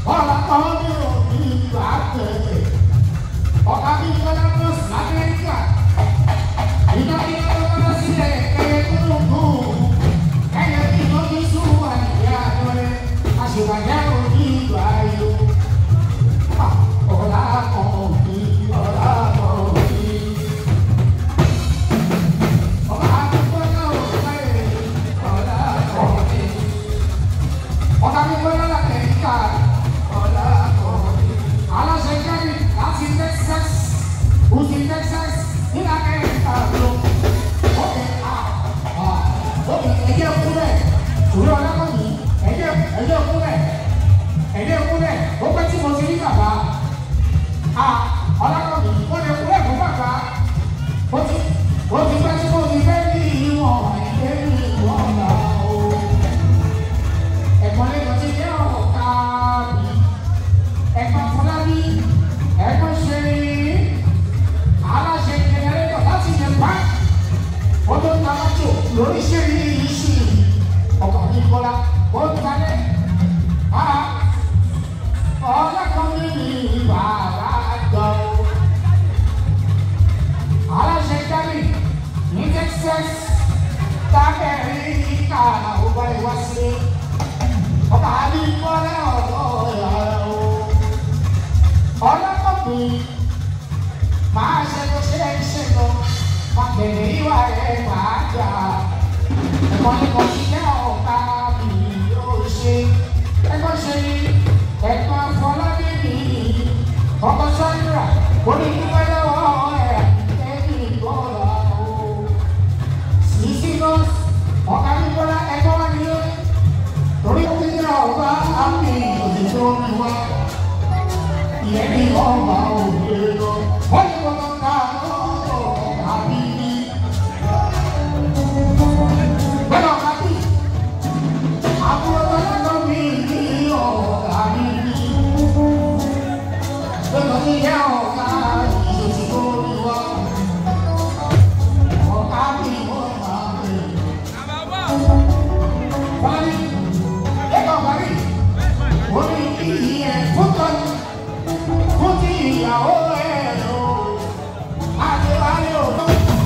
ọ̀la kan ní òbí ìgbà tẹ̀lé ọ̀ka bí ìjọba lọ sí Amẹ́ríkà ìjọba ìjọba lọ sílẹ̀ ẹ̀yẹ kúrúkú ẹ̀yẹ bí lójú sùn wà nígbà lọ́rẹ́ àṣìwàjẹ́ òbí ìgbà yìí ọ̀la kan òbí ọ̀la kan òbí. Ọ̀gá mi gbọ́dọ̀ láti ẹ̀ka ọ̀la ọ̀rẹ́. Aláṣẹ Kẹ́mi láti Texas, Uzi Texas, nígbà Amẹ́ríkà ló. Ókè ẹ̀jẹ̀ kúrẹ̀, òwúrọ̀ ọ̀làkọ̀ yìí, ẹ̀jẹ̀ kúrẹ̀, ó pẹ́ tí mo ti rí bàbá. Ọ̀làkọ̀ yìí, ó lè kúrẹ̀ fún bàbá. Ó ti pẹ́ tí mo ti fẹ́ bí ìwọ̀n náà. Ẹ̀gbọ́n lẹ́gbọ́n ti jẹ́ ọ̀ka mi, ẹ̀gbọ́n Fọlábí, ẹ̀gbọ́n Ṣeré, aláṣẹ jẹnẹrétọ̀ láti yẹ pa, ó tó ń ta mọ́tò lórí Ṣeré iṣu ọ̀gá mi Bọ́lá, ó ń talẹ̀, ọlọ́kàn mi ní ìwà àjọ, aláṣẹ Kẹ́mi ní Texas, tábẹ̀rẹ̀ ìka ọba ìwá sílé. Ọba ní Bọ́lá ọlọ́kọ̀ọ́kùn máa ṣe tó ṣe é ṣe lọ máa bẹ̀rẹ̀ ìwà rẹ̀ máa gbà ẹ̀kọ́ nípa ṣíṣẹ́ ọ̀ka mi yóò ṣe ẹ̀kọ́ ṣe ẹ̀kọ́ Fọlábí mi ọkọ̀ Sandra onídùúgbò lọ́wọ́ ẹ̀ ẹ̀mí Bọ́lá o sísí nọ́ọ̀sì ọ̀ka ní Bọ́lá ẹ̀kọ́ wá ní lórí. Torí ó ti jẹ́ ọba àmì òṣìṣẹ́ omi wá, ìyẹn ní ọba òde lọ, wọ́n ní wọ́n máa ń ká àbí ní. Bẹ́ẹ̀ ọ̀gá bí, àbúrò tọ́lá mi ní ọ̀gá mi ní. Bẹ́ẹ̀ ọ̀gá jẹ́ ọ̀gá òṣìṣẹ́ omi wá, ọ̀gá mi wọ́n máa bẹ̀rẹ̀. Báyìí. Orí ìyẹ fúntọ́ fún ti ìyàwó ẹ̀ lọ, àdéhàlẹ́ òun.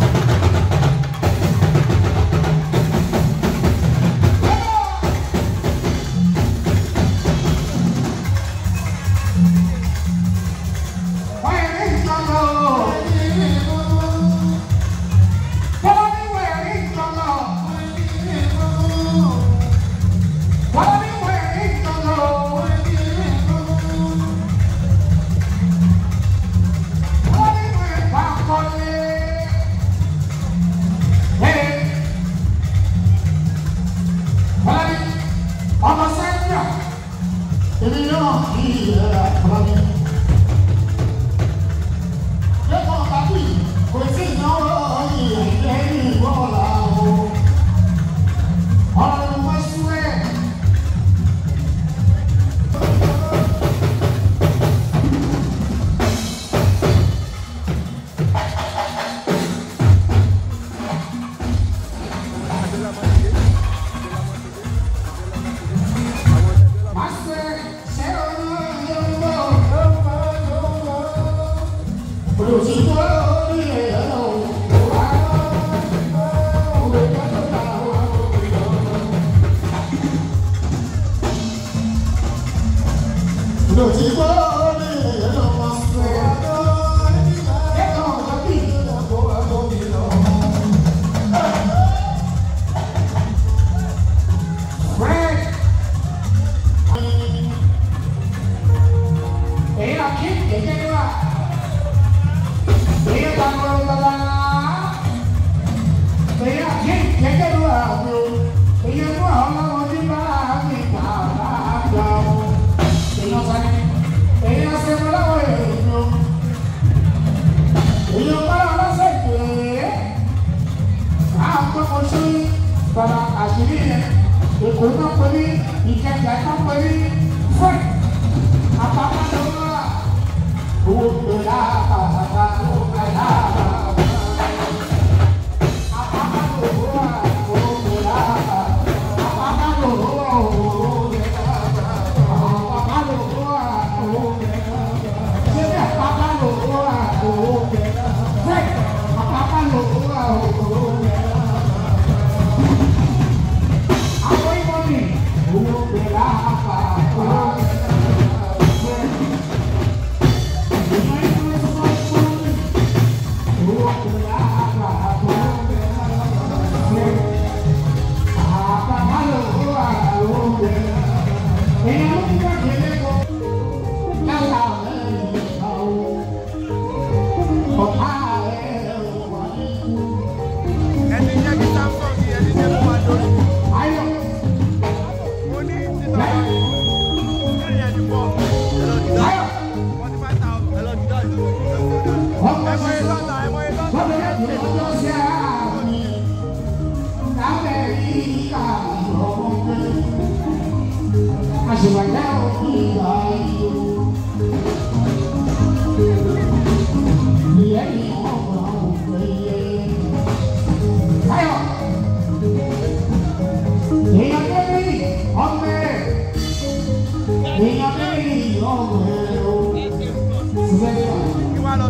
Para àṣírí yẹn, Èkó náà pé ní Ìkẹjà náà pé ní fún àpapọ̀ tó wà. Owó tó yá àpapọ̀ tó yá àpapọ̀. Àpapọ̀ tó wà owó tó yá àpapọ̀. Àpapọ̀ tó wà owó tó yá àpapọ̀. Àpapọ̀ tó wà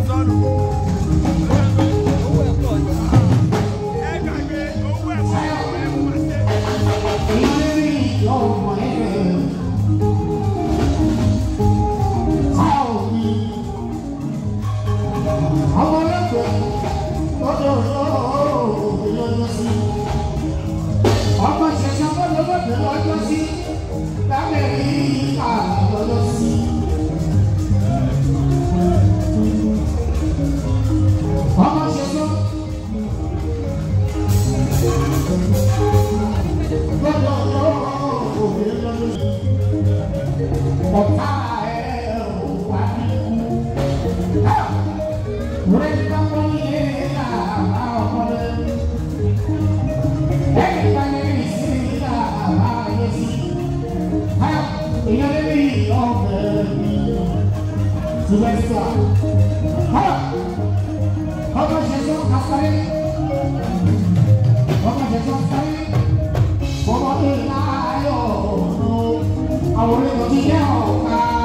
I